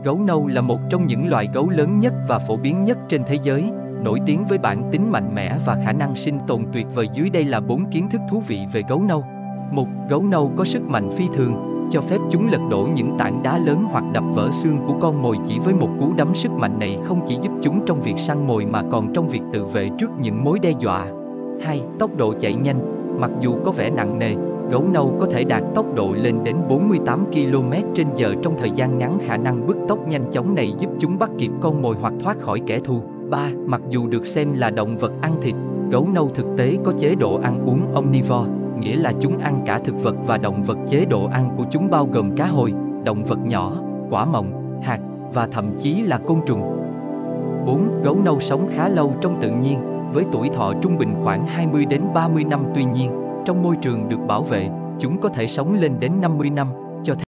Gấu nâu là một trong những loài gấu lớn nhất và phổ biến nhất trên thế giới, nổi tiếng với bản tính mạnh mẽ và khả năng sinh tồn tuyệt vời. Dưới đây là 4 kiến thức thú vị về gấu nâu. 1. Gấu nâu có sức mạnh phi thường, cho phép chúng lật đổ những tảng đá lớn hoặc đập vỡ xương của con mồi chỉ với một cú đấm. Sức mạnh này không chỉ giúp chúng trong việc săn mồi mà còn trong việc tự vệ trước những mối đe dọa. 2. Tốc độ chạy nhanh. Mặc dù có vẻ nặng nề, gấu nâu có thể đạt tốc độ lên đến 48 km/h trong thời gian ngắn. Khả năng bứt tốc nhanh chóng này giúp chúng bắt kịp con mồi hoặc thoát khỏi kẻ thù. 3. Mặc dù được xem là động vật ăn thịt, gấu nâu thực tế có chế độ ăn uống omnivore, nghĩa là chúng ăn cả thực vật và động vật. Chế độ ăn của chúng bao gồm cá hồi, động vật nhỏ, quả mọng, hạt và thậm chí là côn trùng. 4. Gấu nâu sống khá lâu trong tự nhiên, với tuổi thọ trung bình khoảng 20 đến 30 năm. Tuy nhiên, trong môi trường được bảo vệ, chúng có thể sống lên đến 50 năm.